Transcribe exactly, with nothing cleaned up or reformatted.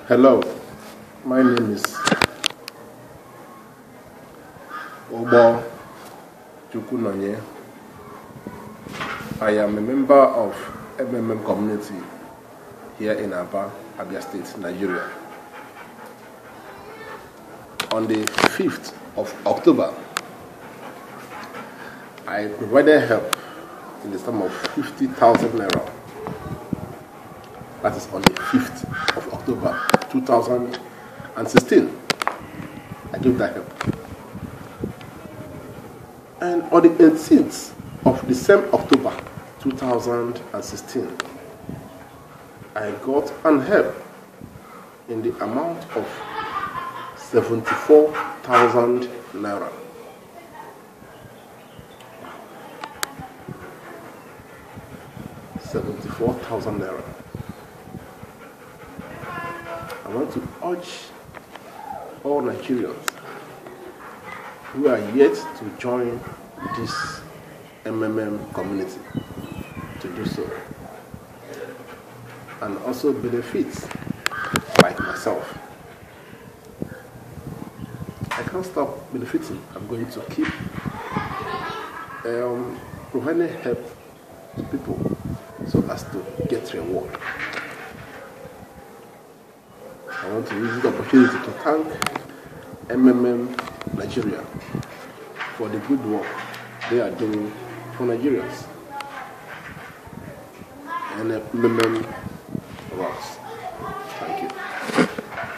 Hello, my name is Obo Chukunonye. I am a member of M M M community here in Aba, Abia State, Nigeria. On the fifth of October, I provided help in the sum of fifty thousand naira. That is on the fifth of October two thousand sixteen. I gave that help. And on the eighteenth of the same October two thousand sixteen, I got an help in the amount of seventy-four thousand naira. seventy-four thousand naira. I want to urge all Nigerians who are yet to join this M M M community to do so, and also benefit like myself. I can't stop benefiting. I'm going to keep um, providing help to people so as to get reward. I want to use this opportunity to thank M M M Nigeria for the good work they are doing for Nigerians. And M M M rocks.